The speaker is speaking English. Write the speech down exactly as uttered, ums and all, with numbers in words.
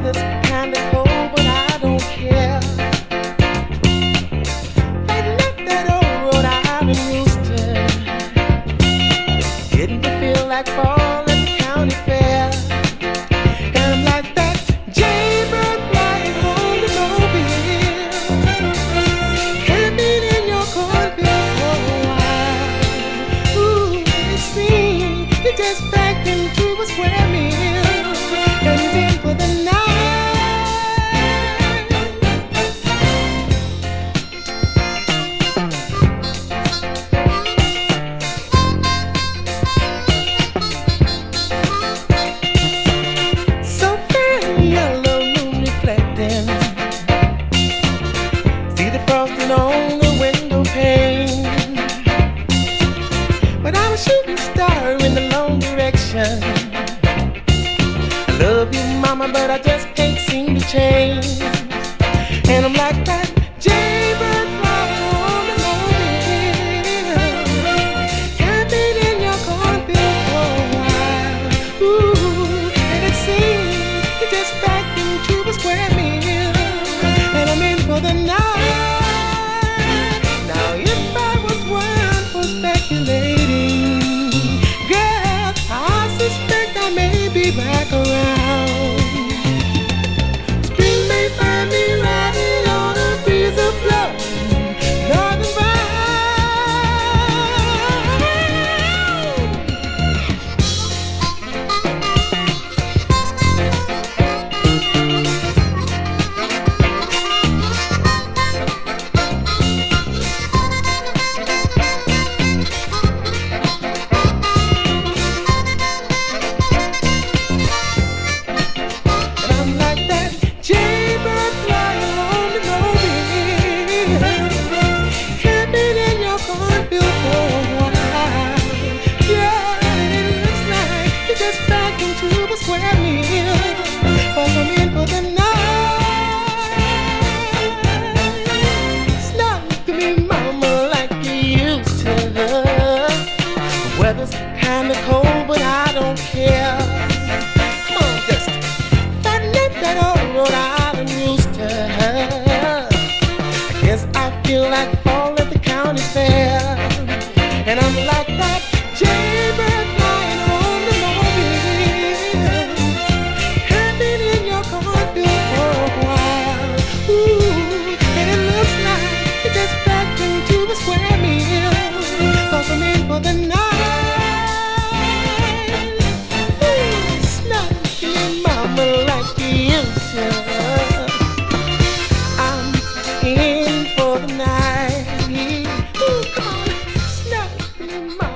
Weather's kinda cold, but I don't care. Fighting up that old road out in Houston, getting to feel like fall at the county fair. And I'm like that jaybird flying home to Mobile, camping in your cornfield for a while. Ooh, it seems you just backed into a square meal and he's in for the night. So fair, yellow moon reflecting, see the frosting on the window pane. But I'm a shooting star in the long direction. I love you, mama, but I just can't seem to change. And I'm like that jaybird flying on the Mobile, camping in your cornfield for a while. Ooh, and it seems you just backed into a square meal, and I'm in for the night. Now if I was one for speculating, girl, I suspect I may be back around. Spring may find me riding on a breeze of flowing northern bound. And I'm like that jaybird flying home to Mobile, camping in your cornfield for a while. Yeah, and it looks like you just backed into a square meal, but I'm in for the night. Snug to me, mama, like you used to. The weather's kinda cold, but I don't care. Come on, just fighting up that old road out in Houston. I guess I feel like fall at the county fair, and I'm like that jaybird flying home to Mobile, camping in your cornfield for a while. Ooh, and it looks like you just backed into a square meal, 'cause I'm in for the night. Ooh, snug to me, mama, like you used to. I'm in for the night. Ooh, come on, snug to me, mama.